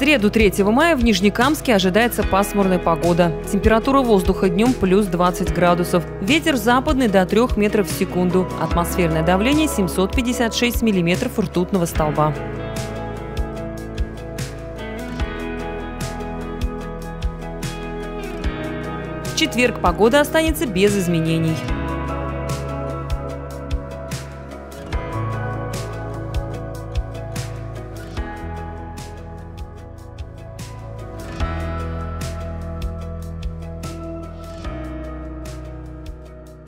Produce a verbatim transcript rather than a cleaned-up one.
среду, третьего мая, в Нижнекамске ожидается пасмурная погода. Температура воздуха днем плюс двадцать градусов. Ветер западный до трёх метров в секунду. Атмосферное давление семьсот пятьдесят шесть миллиметров ртутного столба. В четверг погода останется без изменений.